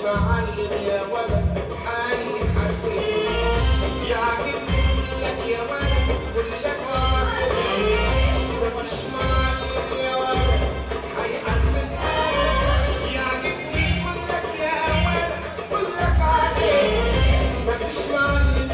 معلم يا ولد حالي حسين يعجبني لك يا ولد كلك عاجبني مفيش معلم يا ولد هيحسن يعجبني كلك يا ولد كلك عاجبني مفيش معلم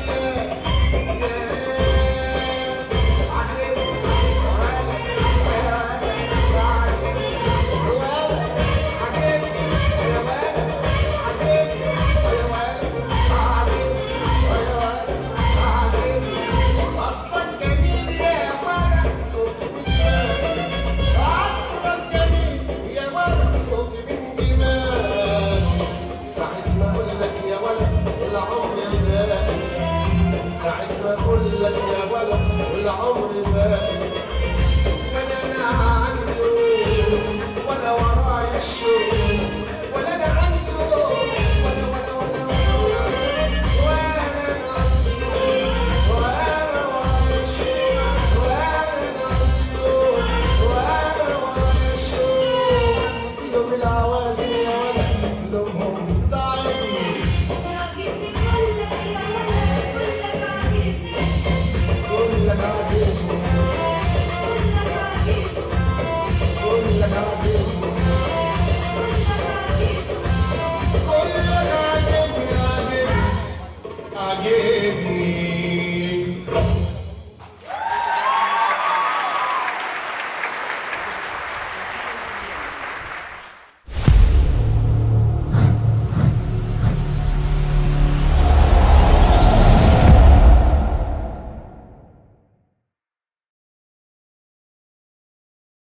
أقول لك يا ولد العمر باقي ولا أنا عنده ولا ورايا الشوق ولا أنا عنده ولا أنا عنده ولا ورايا الشوق ولا أنا عنده ولا ورايا الشوق لهم العوازل يا ولد لهم تعبني يعجبني كلك يا ولد كلك عاجبني كلك عاجبني كلك عاجبني عاجبني